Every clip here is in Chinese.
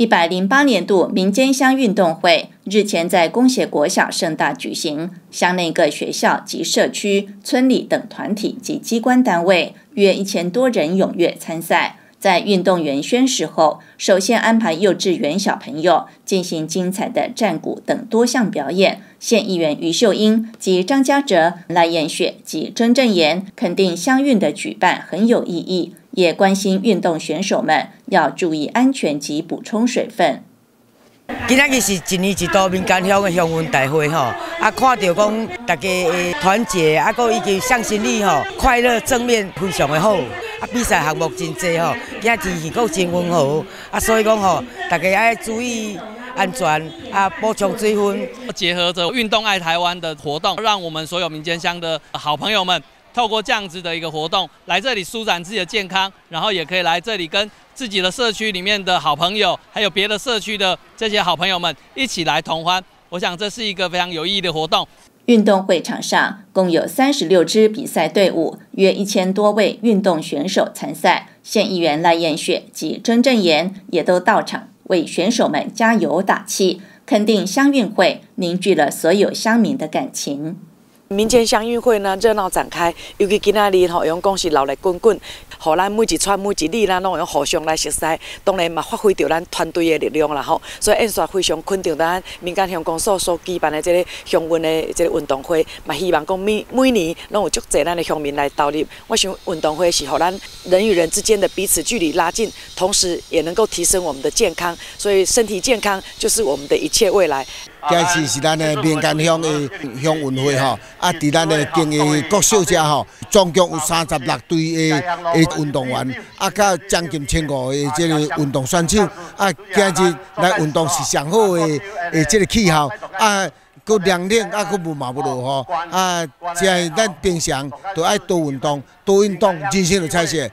108年度民间乡运动会日前在公协国小盛大举行，乡内各学校及社区、村里等团体及机关单位约1000多人踊跃参赛。在运动员宣誓后，首先安排幼稚园小朋友进行精彩的战鼓等多项表演。县议员于秀英及张家哲、赖燕雪及曾正言肯定乡运的举办很有意义，也关心运动选手们要注意安全及补充水分。 今仔日是一年一度民间乡的乡运大会吼，看到讲大家的团结，搁以及向心力吼，快乐正面非常的好。比赛项目真多吼，今仔天气够真温和，所以讲吼，大家要注意安全，补充水分。 结合着运动爱台湾的活动，让我们所有民间乡的好朋友们，透过这样子的一个活动，来这里舒展自己的健康，然后也可以来这里跟自己的社区里面的好朋友，还有别的社区的这些好朋友们一起来同欢。我想这是一个非常有意义的活动。 运动会场上共有36支比赛队伍，约1000多位运动选手参赛。县议员赖燕雪及曾正言也都到场为选手们加油打气，肯定乡运会凝聚了所有乡民的感情。 民间乡运会呢热闹展开，尤其今仔日吼，用讲是热力滚滚，互咱每一村每一里咱拢用互相来熟悉，当然嘛发挥着咱团队的力量啦吼。所以演说非常肯定咱民间乡公所所举办的这个乡运的这个运动会，嘛希望讲每年拢有足侪咱的乡民来投入。我想运动会是互咱人与人之间的彼此距离拉近，同时也能够提升我们的健康。所以身体健康就是我们的一切未来。 今次是咱的民间乡的乡运会吼，伫咱的经的国小遮吼，总共有36队的运动员，甲将近1500个这个运动选手，今日来运动是上好的这个气候，佫凉冷，佫无嘛不落吼，即系咱平常都爱多运动，人生的彩色。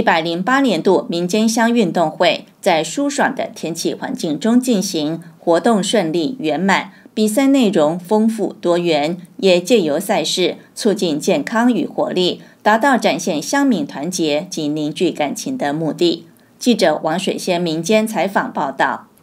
108年度民间乡运动会在舒爽的天气环境中进行，活动顺利圆满，比赛内容丰富多元，也借由赛事促进健康与活力，达到展现乡民团结及凝聚感情的目的。记者王水仙民间采访报道。